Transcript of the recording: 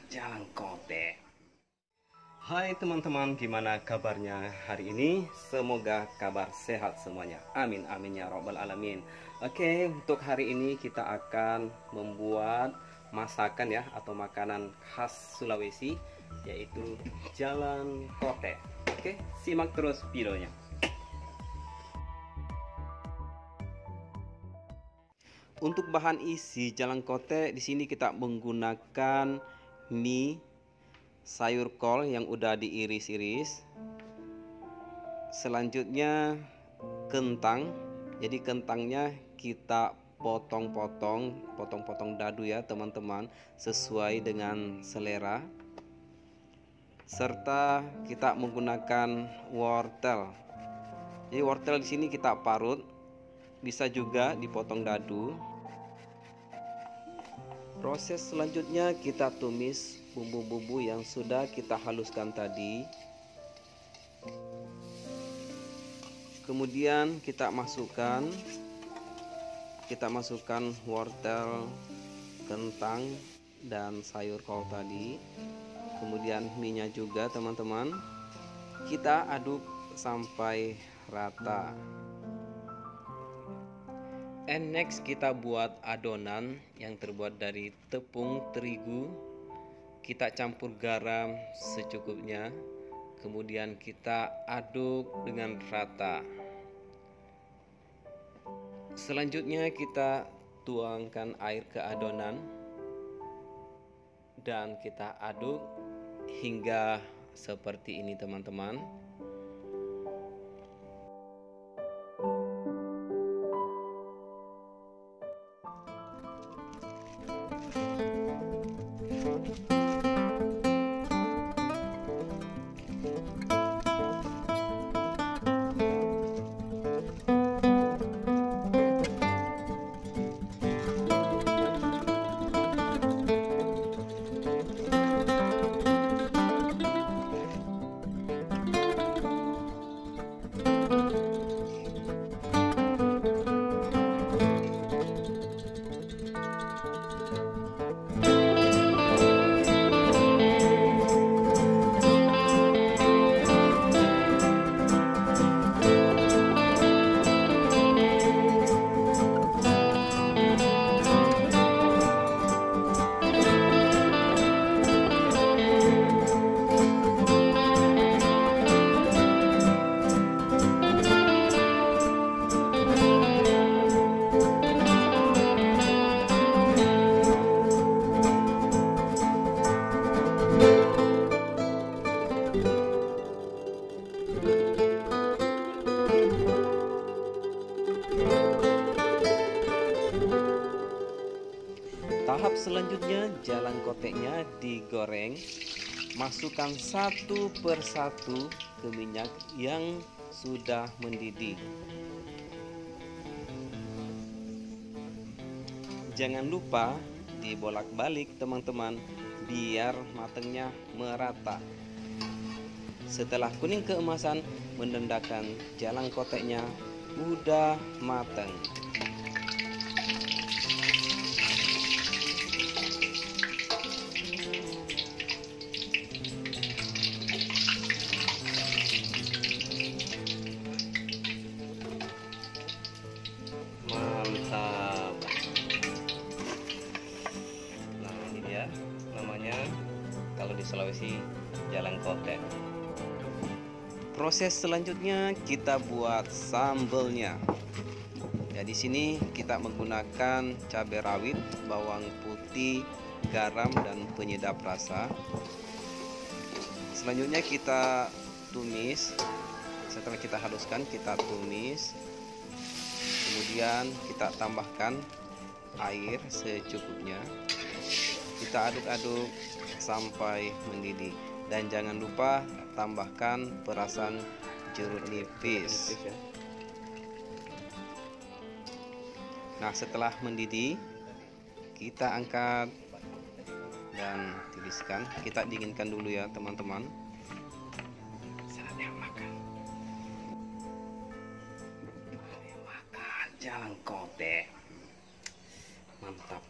Jalan Kote. Hai teman-teman, gimana kabarnya hari ini? Semoga kabar sehat semuanya. Amin amin ya robbal alamin. Oke, untuk hari ini kita akan membuat masakan ya, atau makanan khas Sulawesi, yaitu jalan kote. Oke, simak terus videonya. Untuk bahan isi jalan kote di sini kita menggunakan mie, sayur kol yang udah diiris-iris. Selanjutnya kentang. Jadi kentangnya kita potong-potong dadu ya teman-teman, sesuai dengan selera. Serta kita menggunakan wortel. Jadi wortel di sini kita parut, bisa juga dipotong dadu. Proses selanjutnya kita tumis bumbu-bumbu yang sudah kita haluskan tadi. Kemudian kita masukkan wortel, kentang, dan sayur kol tadi. Kemudian minyak juga teman-teman. Kita aduk sampai rata. And next kita buat adonan yang terbuat dari tepung terigu. Kita campur garam secukupnya. Kemudian kita aduk dengan rata. Selanjutnya kita tuangkan air ke adonan dan kita aduk hingga seperti ini teman-teman. Tahap selanjutnya jalan koteknya digoreng. Masukkan satu persatu ke minyak yang sudah mendidih. Jangan lupa dibolak-balik teman-teman, biar matangnya merata. Setelah kuning keemasan, menandakan jalan koteknya udah matang. Mantap. Nah ini dia namanya kalau di Sulawesi jalan kote. Proses selanjutnya kita buat sambelnya. Ya di sini kita menggunakan cabai rawit, bawang putih, garam, dan penyedap rasa. Selanjutnya kita tumis. Setelah kita haluskan, kita tumis. Kemudian kita tambahkan air secukupnya. Kita aduk-aduk sampai mendidih. Dan jangan lupa tambahkan perasan jeruk nipis. Nah setelah mendidih, kita angkat dan tiriskan. Kita dinginkan dulu ya teman-teman. Saatnya makan. Jalan kote. Mantap.